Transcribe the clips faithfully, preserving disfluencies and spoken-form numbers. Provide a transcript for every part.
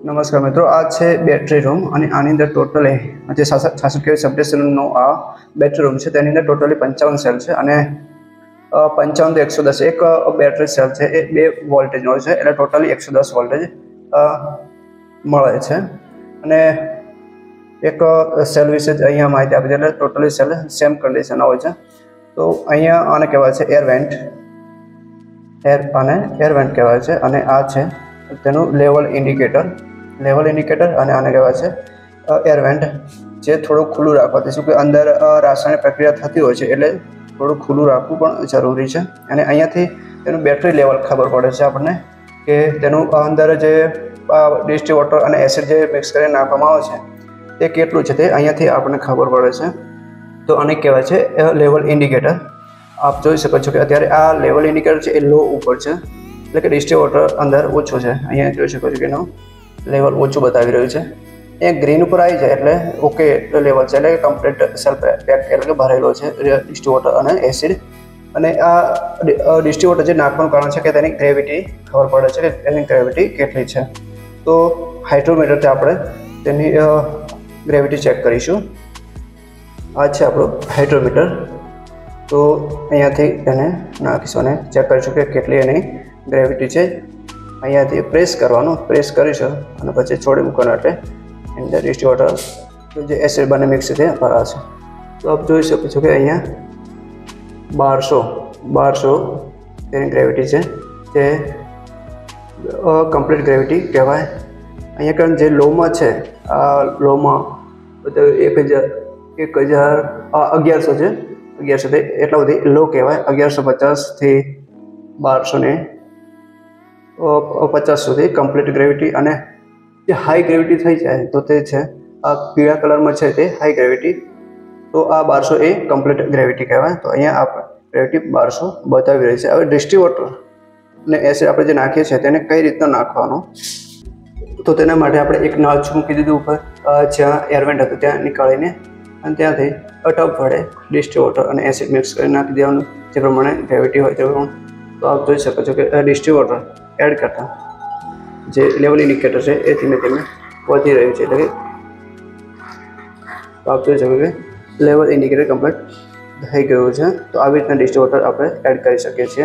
नमस्कार मित्रों, आज है बेटरी रूम और आनी अंदर टोटली जे छासठ केवी सबस्टेशननो आ बेटरी रूम है। तेनी अंदर टोटली पंचावन सेल है और पंचावन तो एक सौ दस एक बेटरी सेल है ए बे वोल्टेजनो है एटले टोटली एक सौ दस वोल्टेज मळे छे। अने एक सेल विषे अहींया माहिती आपी है। टोटली सेल सेम कंडीशन होय छे। तो अहींया आने कहेवाय छे एयर वेंट, एयर आने एयर वेंट कहेवाय छे अने आ छे तेनु लेवल इंडिकेटर, लेवल इंडिकेटर और आने कहेवाय छे एयर वेंट जे थोड़ो खुल्लू राखवाथी शुं के अंदर रासायणिक प्रक्रिया थती होय छे एटले थोड़ो खुल्लू राखवुं पण जरूरी छे। अने अहींयाथी तेनु बेटरी लेवल खबर पड़े छे आपणे के तेनु अंदर जे डिस्टिल्ड वोटर अने एसिड जे मिक्स करीने नाखवामां आवे छे ते केटलुं छे ते अहींयाथी आपणे खबर पड़े छे। तो आने कहेवाय छे लेवल इंडिकेटर। आप जोई शको छो के अत्यारे आ लेवल इंडिकेटर छे ए लो उपर छे એટલે કે ડિસ્ટિલ્ડ વોટર અંદર ઓછો છે। અહીંયા જોઈ શકો છો કે એનો લેવલ ઓછું બતાવી રહ્યું છે। એ ગ્રીન ઉપર આવી જાય એટલે ઓકે લેવલ છે, એટલે કમ્પ્લીટ સેલ્ફ પેક એટલે કે ભરેલો છે ડિસ્ટિલ્ડ વોટર અને એસિડ। અને આ ડિસ્ટિલ્ડ વોટર જે નાખવાનું કારણ છે કે તેની ગ્રેવિટી ખબર પડે છે કે તેની ગ્રેવિટી કેટલી છે। તો હાઇડ્રોમીટરથી આપણે તેની ગ્રેવિટી ચેક કરીશું। આ છે આપણું હાઇડ્રોમીટર। તો અહીંયાથી તેને નાખીશું અને ચેક કરીશું કે કેટલી એની ग्रेविटी है। अहींयाथी प्रेस करवानुं, प्रेस करीशुं अने पछी छोड़ी मूकवानुं एटले अंदर डिस्टिल्ड वोटर जे एसिड बने मिक्स थे भराशे। तो आप जोई शको छो के अहींया बार सौ बार सौ तेनी ग्रेविटी है जे कम्प्लीट ग्रेविटी कहेवाय। अहींया कारण जे लोमां छे आ लोमां एक हज़ार एक हज़ार अगियार सौ है अगियार सौ एटला बधी लो कहेवाय। अगियार सौ पचास थी बार सौ ने पचास सुधी कम्प्लीट ग्रेविटी अने जे हाई ग्रेविटी थई जाए तो ते छे आ पीळा कलर में छे ते हाई ग्रेविटी। तो आ बार सौ ए कम्प्लीट ग्रेविटी कहेवाय। तो अहींया आप ग्रेविटी बार सौ बतावी रही है। हवे डिस्टिल्ड वोटर ने एसिड आपणे जे नाखीए छीए तेने कई रीतना नाखवानो, तो तेना माटे आपणे एक नॉच मूकी दीधुं उपर, ज्यां एयर वेंट हतुं त्यां निकाळीने अने त्यांथी टब वडे डिस्टिल्ड वोटर अने एसिड मिक्स करीने नाखी देवानुं जे प्रमाणे ग्रेविटी होय ते प्रमाणे। तो आप जोई शको छो के डिस्टिल्ड वोटर एड करता जे लेवल इंडिकेटर है ए धीमे धीमे वधी रह्युं छे। એટલે तो आप जोई शको के लेवल इंडिकेटर कम्प्लीट થઈ ગયું છે। તો આવી રીતના ડિસ્ટિલ્ડ વોટર આપણે એડ કરી શકીએ છીએ।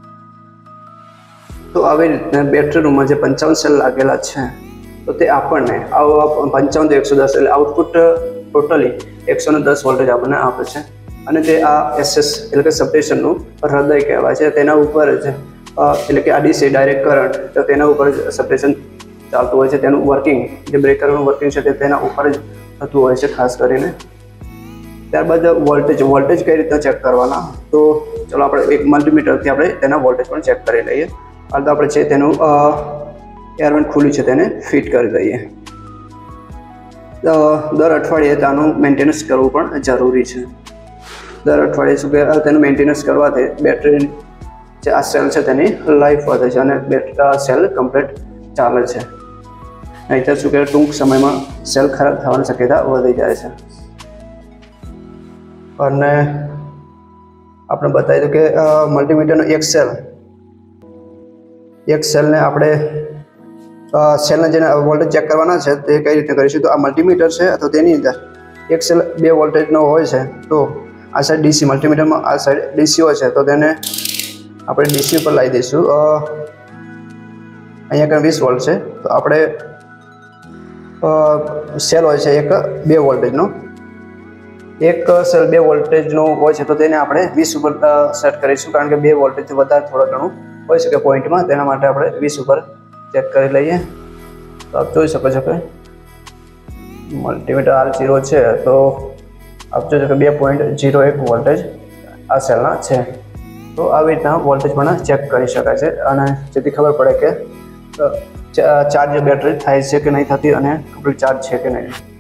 તો આવી રીતના બેટરી રૂમમાં જે પંચાવન સેલ લાગેલા છે તો તે આપણને આ પંચાવન તો એકસો દસ એટલે આઉટપુટ ટોટલી એકસો દસ વોલ્ટેજ આપણને આપે છે। અને તે આ એસએસ એટલે કે સબસ્ટેશનનું હૃદય કહેવાય છે। તેના ઉપર જ એટલે કે આ ડીસી ડાયરેક્ટ કરંટ તો તેના ઉપર જ સબસ્ટેશન ચાલતું હોય છે। તેનું વર્કિંગ જે બ્રેકરનું વર્કિંગ છે તે તેના ઉપર જ થતું હોય છે ખાસ કરીને। ત્યારબાદ વોલ્ટેજ વોલ્ટેજ કઈ રીતના ચેક કરવાના, તો ચલો આપણે એક મલ્ટીમીટરથી આપણે તેના વોલ્ટેજ પણ ચેક કરી લઈએ। હાલ તો આપણે છે તેનું એર વેન્ટ ખુલ્લું છે તેને ફિટ કરી દઈએ। દર અઠવાડિયે તેનું મેન્ટેનન્સ કરવું પણ જરૂરી છે। દર અઠવાડિયે શું કે તેનું મેન્ટેનન્સ કરવાથી બેટરી જે આ સેલ છે તેની લાઈફ વધે છે અને બેટરી સેલ કમ્પ્લીટ ચાલે છે। નહીંતર શું કે ટૂંક સમયમાં સેલ ખરાબ થવાની શક્યતા વધી જાય છે। અને આપણે બતાવી દઉં કે મલ્ટીમીટરનો એક સેલ એક સેલને આપણે સેલને જેને વોલ્ટેજ ચેક કરવાના છે તે કઈ રીતે કરીશું। તો આ મલ્ટીમીટર છે અથવા તેની અંદર એક સેલ બે વોલ્ટેજનો હોય છે। તો આ સાઈડ ડીસી મલ્ટીમીટરમાં આ સાઈડ ડીસી હોય છે તો તેને આપણે ડીસી ઉપર લાવી દઈશું। અહીંયા કંઈ વીસ વોલ્ટ છે તો આપણે સેલ હોય છે એક બે વોલ્ટેજનો, એક સેલ બે વોલ્ટેજનો હોય છે તો તેને આપણે વીસ ઉપર સેટ કરીશું, કારણ કે બે વોલ્ટેજથી વધારે થોડું ઘણું હોઈ શકે પોઈન્ટમાં, તેના માટે આપણે વીસ ઉપર ચેક કરી લઈએ। તો આપ જોઈ શકો છો કે મલ્ટીમીટર આર ઝીરો છે તો આપ જોઈ શકો બે પોઈન્ટ ઝીરો એક વોલ્ટેજ આ સેલના છે। તો આવી રીતના વોલ્ટેજ પણ ચેક કરી શકાય છે અને જેથી ખબર પડે કે ચાર્જ બેટરી થાય છે કે નહીં થતી અને કમ્પ્લીટ ચાર્જ છે કે નહીં।